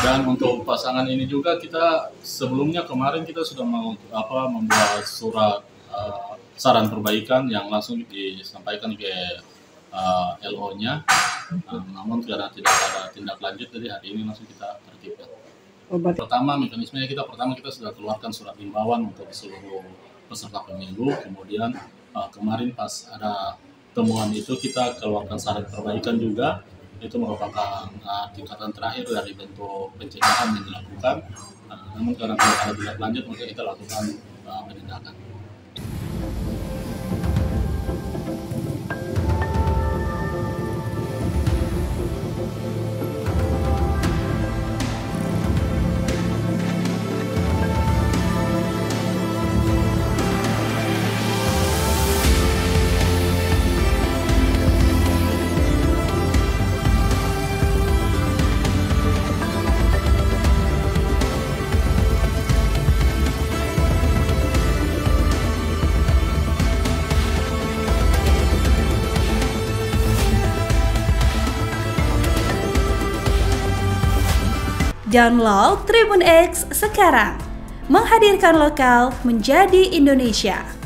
Dan untuk pasangan ini juga kita sebelumnya kemarin kita sudah membuat surat saran perbaikan yang langsung disampaikan ke LO-nya. Namun karena tidak ada tindak lanjut, jadi hari ini langsung kita tertibkan. Pertama mekanismenya kita sudah keluarkan surat himbauan untuk seluruh peserta pemilu. Kemudian kemarin pas ada temuan itu kita keluarkan saran perbaikan juga. Itu merupakan tingkatan terakhir dari bentuk pencegahan yang dilakukan. Namun karena tidak ada tindak lanjut, maka kita lakukan penindakan. Download Tribun X sekarang, menghadirkan lokal menjadi Indonesia.